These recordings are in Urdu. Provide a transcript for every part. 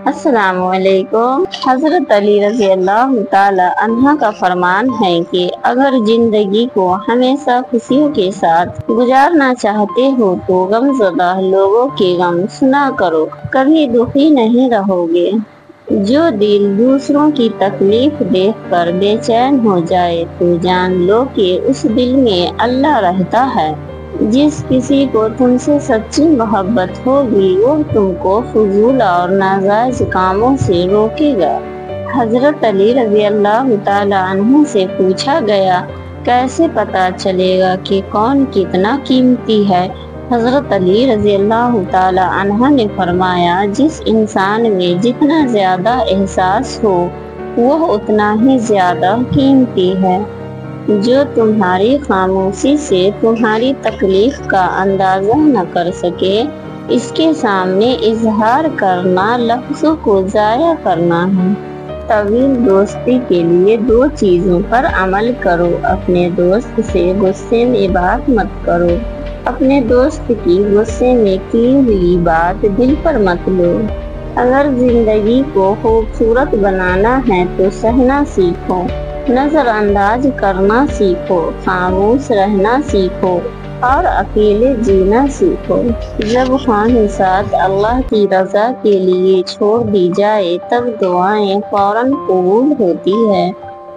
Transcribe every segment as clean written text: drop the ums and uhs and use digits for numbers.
السلام علیکم۔ حضرت علی رضی اللہ تعالی عنہ کا فرمان ہے کہ اگر زندگی کو ہمیشہ خوشیوں کے ساتھ گزارنا چاہتے ہو تو غم زدہ لوگوں کے غم سنا کرو، کبھی دکھی نہیں رہو گے۔ جو دل دوسروں کی تکلیف دیکھ کر بے چین ہو جائے تو جان لو کہ اس دل میں اللہ رہتا ہے۔ جس کسی کو تم سے سچی محبت ہوگی وہ تم کو فضول اور ناجائز کاموں سے روکے گا۔ حضرت علی رضی اللہ تعالی عنہ سے پوچھا گیا، کیسے پتا چلے گا کہ کون کتنا قیمتی ہے؟ حضرت علی رضی اللہ تعالی عنہ نے فرمایا، جس انسان میں جتنا زیادہ احساس ہو وہ اتنا ہی زیادہ قیمتی ہے۔ جو تمہاری خاموشی سے تمہاری تکلیف کا اندازہ نہ کر سکے، اس کے سامنے اظہار کرنا لفظوں کو ضائع کرنا ہے۔ طویل دوستی کے لیے دو چیزوں پر عمل کرو۔ اپنے دوست سے غصے میں بات مت کرو۔ اپنے دوست کی غصے میں کی ہوئی بات دل پر مت لو۔ اگر زندگی کو خوبصورت بنانا ہے تو سہنا سیکھو، نظر انداز کرنا سیکھو، خاموش رہنا سیکھو اور اکیلے جینا سیکھو۔ جب خواہشات اللہ کی رضا کے لیے چھوڑ دی جائے تب دعائیں فوراً قبول ہوتی ہے۔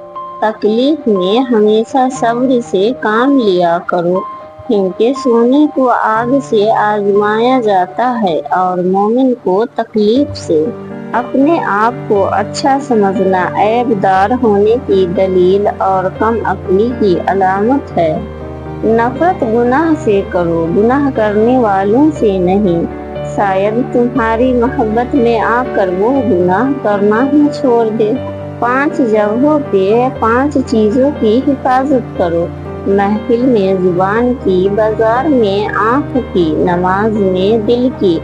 تکلیف میں ہمیشہ صبر سے کام لیا کرو، کیونکہ سونے کو آگ سے آزمایا جاتا ہے اور مومن کو تکلیف سے۔ اپنے آپ کو اچھا سمجھنا عیب دار ہونے کی دلیل اور کم عقلی کی علامت ہے۔ نفرت گناہ سے کرو، گناہ کرنے والوں سے نہیں۔ شاید تمہاری محبت میں آ کر وہ گناہ کرنا ہی چھوڑ دے۔ 5 جگہوں پہ 5 چیزوں کی حفاظت کرو، محفل میں زبان کی، بازار میں آنکھ کی، نماز میں دل کی،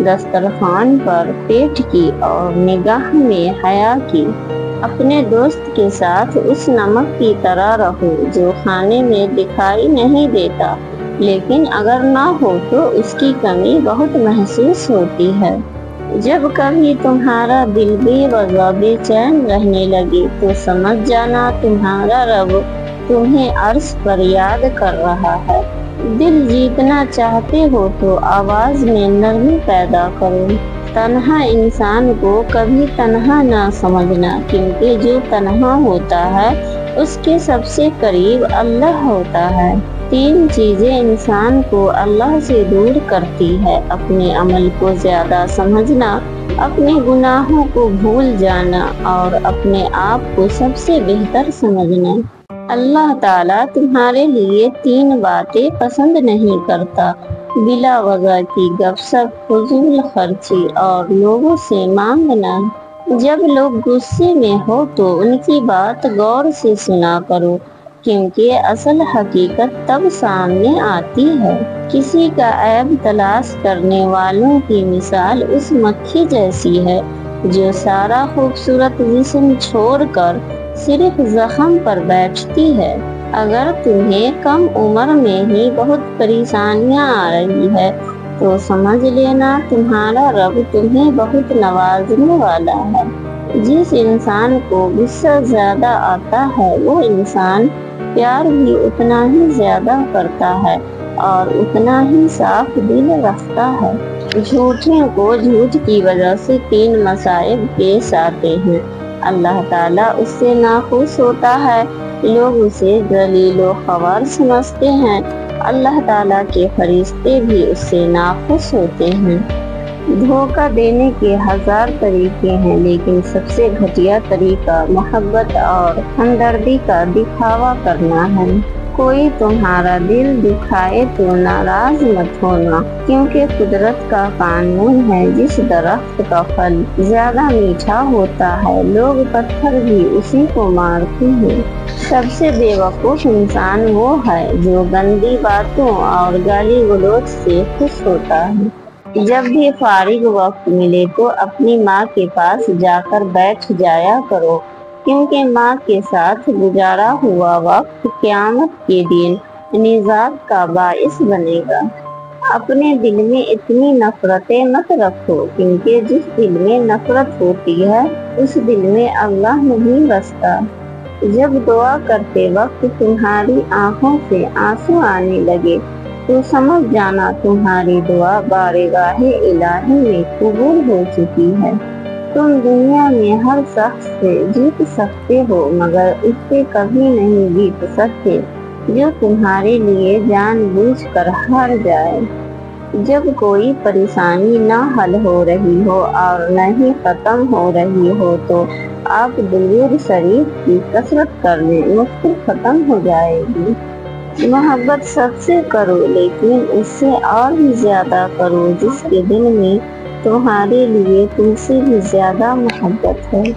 دسترخوان پر پیٹ کی اور نگاہ میں حیا کی۔ اپنے دوست کے ساتھ اس نمک کی طرح رہو جو کھانے میں دکھائی نہیں دیتا لیکن اگر نہ ہو تو اس کی کمی بہت محسوس ہوتی ہے۔ جب کبھی تمہارا دل بے وجہ بے چین رہنے لگے تو سمجھ جانا تمہارا رب تمہیں عرش پر یاد کر رہا ہے۔ دل جیتنا چاہتے ہو تو آواز میں نرمی پیدا کرو۔ تنہا انسان کو کبھی تنہا نہ سمجھنا، کیونکہ جو تنہا ہوتا ہے اس کے سب سے قریب اللہ ہوتا ہے۔ 3 چیزیں انسان کو اللہ سے دور کرتی ہے، اپنے عمل کو زیادہ سمجھنا، اپنے گناہوں کو بھول جانا اور اپنے آپ کو سب سے بہتر سمجھنا۔ اللہ تعالیٰ تمہارے لیے 3 باتیں پسند نہیں کرتا: بلا وجہ کی گپ سپ، فضول خرچی اور لوگوں سے مانگنا۔ جب لوگ غصے میں ہو تو ان کی بات غور سے سنا کرو، کیونکہ اصل حقیقت تب سامنے آتی ہے۔ کسی کا عیب تلاش کرنے والوں کی مثال اس مکھی جیسی ہے جو سارا خوبصورت جسم چھوڑ کر صرف زخم پر بیٹھتی ہے۔ اگر تمہیں کم عمر میں ہی بہت پریشانیاں آ رہی ہے تو سمجھ لینا تمہارا رب تمہیں بہت نوازنے والا ہے۔ جس انسان کو غصہ زیادہ آتا ہے وہ انسان پیار بھی اتنا ہی زیادہ کرتا ہے اور اتنا ہی صاف دل رکھتا ہے۔ جھوٹوں کو جھوٹ کی وجہ سے 3 مصائب پیش آتے ہیں۔ اللہ تعالیٰ اس سے ناخوش ہوتا ہے، لوگ اسے ذلیل و خوار سمجھتے ہیں، اللہ تعالیٰ کے فرشتے بھی اس سے ناخوش ہوتے ہیں۔ دھوکہ دینے کے 1000 طریقے ہیں لیکن سب سے گھٹیا طریقہ محبت اور ہمدردی کا دکھاوا کرنا ہے۔ کوئی تمہارا دل دکھائے تو ناراض مت ہونا، کیونکہ قدرت کا قانون ہے جس درخت کا پھل زیادہ میٹھا ہوتا ہے لوگ پتھر بھی اسی کو مارتے ہیں۔ سب سے بے وقوف انسان وہ ہے جو گندی باتوں اور گالی گلوچ سے خوش ہوتا ہے۔ جب بھی فارغ وقت ملے تو اپنی ماں کے پاس جا کر بیٹھ جایا کرو، کیونکہ ماں کے ساتھ گزارا ہوا وقت قیامت کے دن نجات کا باعث بنے گا۔ اپنے دل میں اتنی نفرتیں مت رکھو، کیونکہ جس دل میں نفرت ہوتی ہے اس دل میں اللہ نہیں بستا۔ جب دعا کرتے وقت تمہاری آنکھوں سے آنسو آنے لگے تو سمجھ جانا تمہاری دعا بارگاہ الہی میں قبول ہو چکی ہے۔ تم دنیا میں ہر شخص سے جیت سکتے ہو، مگر اس سے کبھی نہیں جیت سکتے جو تمہارے لیے جان بوجھ کر ہار جائے۔ جب کوئی پریشانی نہ حل ہو رہی ہو اور نہ ہی ختم ہو رہی ہو تو آپ درود شریف کی کثرت کر لیں، مشکل ختم ہو جائے گی۔ محبت سب سے کرو، لیکن اس سے اور بھی زیادہ کرو جس کے دل میں تمہارے لیے تم سے بھی زیادہ محبت ہے۔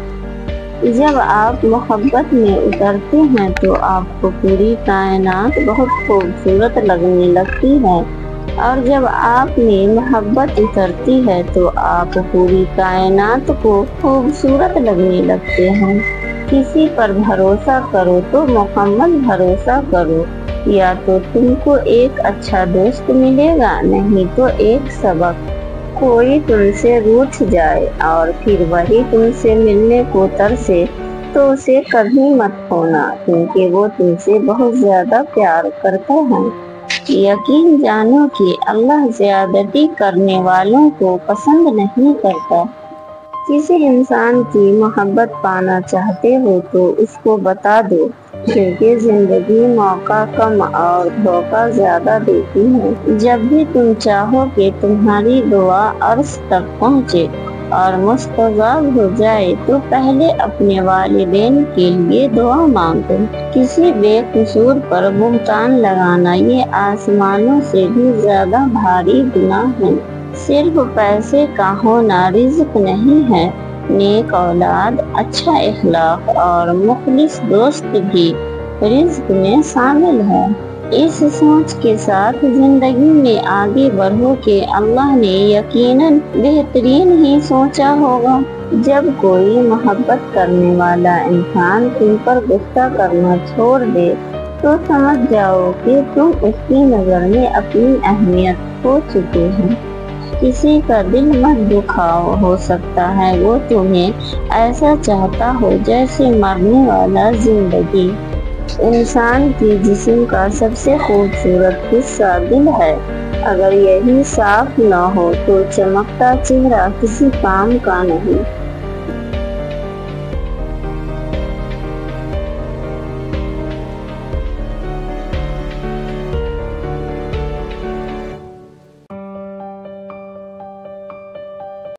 جب آپ محبت میں اترتے ہیں تو آپ کو پوری کائنات بہت خوبصورت لگنے لگتی ہے، اور جب آپ میں محبت اترتی ہے تو آپ پوری کائنات کو خوبصورت لگنے لگتے ہیں۔ کسی پر بھروسہ کرو تو مکمل بھروسہ کرو، یا تو تم کو ایک اچھا دوست ملے گا، نہیں تو ایک سبق۔ کوئی تم سے روٹھ جائے اور پھر وہی تم سے ملنے کو ترسے تو اسے کبھی مت کھونا، کیونکہ وہ تم سے بہت زیادہ پیار کرتا ہے۔ یقین جانو کہ اللہ زیادتی کرنے والوں کو پسند نہیں کرتا۔ کسی انسان کی محبت پانا چاہتے ہو تو اس کو بتا دو، کیونکہ زندگی موقع کم اور دھوکہ زیادہ دیتی ہے۔ جب بھی تم چاہو کہ تمہاری دعا عرش تک پہنچے اور مستجاب ہو جائے تو پہلے اپنے والدین کے لیے دعا مانگو۔ کسی بے قصور پر بہتان لگانا یہ آسمانوں سے بھی زیادہ بھاری گناہ ہے۔ صرف پیسے کا ہونا رزق نہیں ہے، نیک اولاد، اچھا اخلاق اور مخلص دوست بھی رزق میں شامل ہے۔ اس سوچ کے ساتھ زندگی میں آگے بڑھو کہ اللہ نے یقیناً بہترین ہی سوچا ہوگا۔ جب کوئی محبت کرنے والا انسان تم پر غصہ کرنا چھوڑ دے تو سمجھ جاؤ کہ تم اس کی نظر میں اپنی اہمیت کھو چکے ہیں۔ کسی کا دل مت دکھاؤ، ہو سکتا ہے وہ تمہیں ایسا چاہتا ہو جیسے مرنے والا زندگی۔ انسان کے جسم کا سب سے خوبصورت حصہ دل ہے، اگر یہی صاف نہ ہو تو چمکتا چہرہ کسی کام کا نہیں۔